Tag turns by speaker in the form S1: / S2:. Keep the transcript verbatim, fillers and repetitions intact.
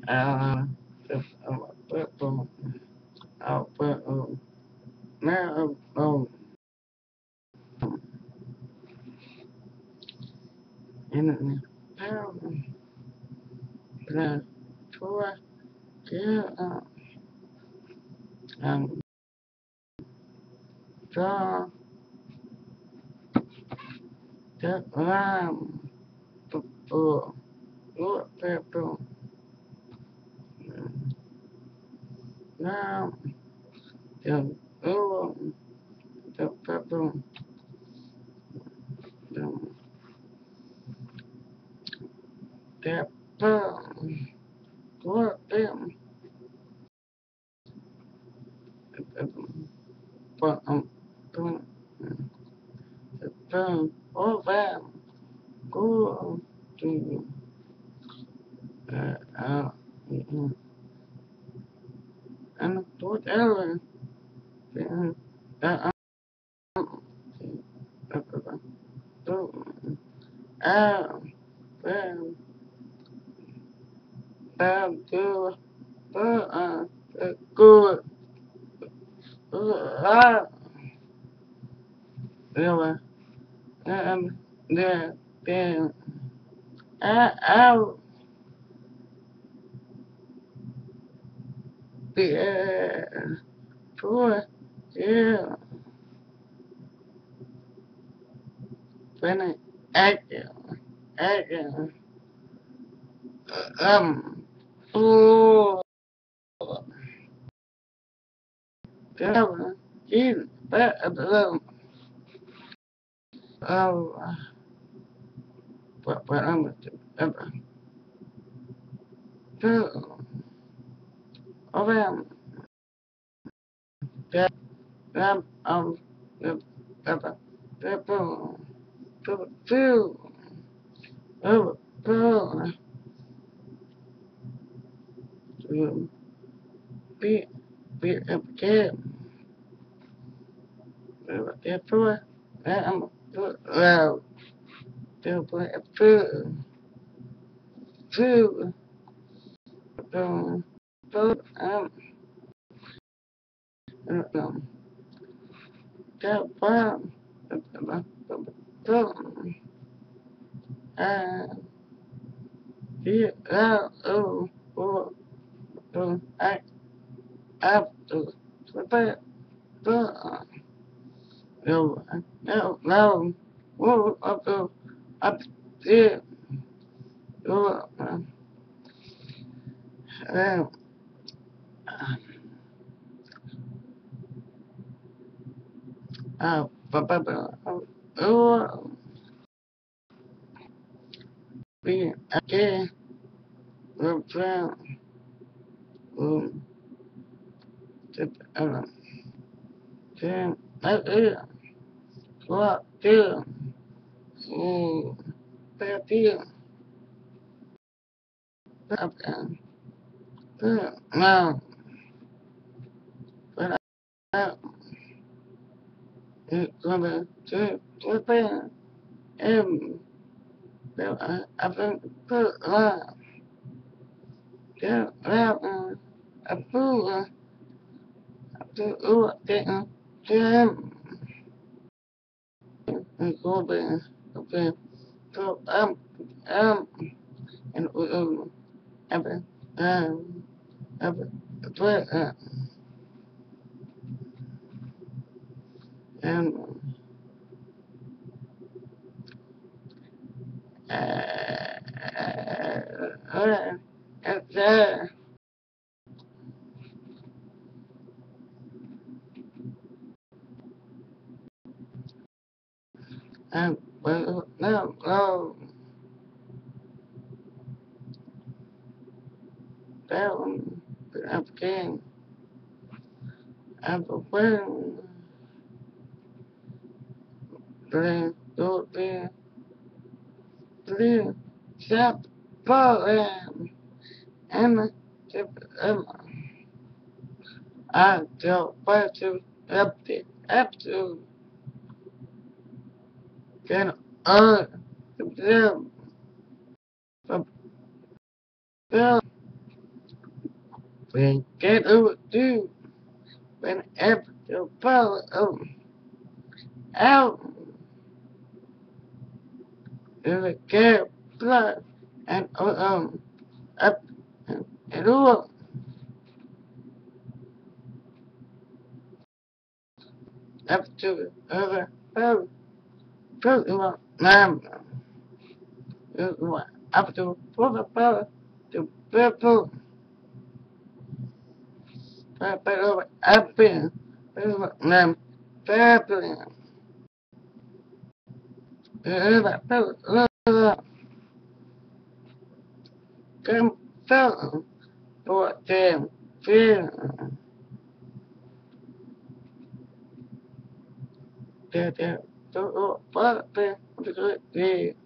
S1: Uh, if I'm a purple, I'll put a now um in the power the tour yeah um draw the line for look purple now the oh the purple the the pearl look them but um the pearl all them go to uh uh and whatever uh uh um, um, do, uh, uh, good, uh, really, um, the, the, uh, out, the, uh, poor, yeah, when I, act, act, um, oh, the, Jesus, but, um, oh, but, but, I'm, um, two, of them, that, um, um, the, the, the, the, two, oh, oh, to be, be a kid, a poor, I'm, well, to play a food, food, um, food, um, um, that farm, um, uh, he, uh, oh, oh, oh, I, have to, prepare, uh, no, no, no, oh, up, up, up, there, oh, um, um, uh, but, but, oh, be, okay, we're trying, um, to, um, to, uh, what, do, oh, that, do, that, um, no, but, uh, it's gonna, to, to, to, um, so I, I've been put, uh, yeah, uh, I put, uh, to, oh, to, to him, and go there, okay, so, um, um, and, um, I've been, um, I've been, but, uh, um, uh, uh, uh, uh, um, well, no, no, that one, I'm king, I'm a friend, three, two, three, three, step, program, and, um, I tell, five, two, up to, up to, get, uh, them, When get over to whenever you follow um, out in the care blood and um up and, and over up to the other power personal name is what up to for the power to people pero up in personal name people is that person come down for them feel that they don't follow them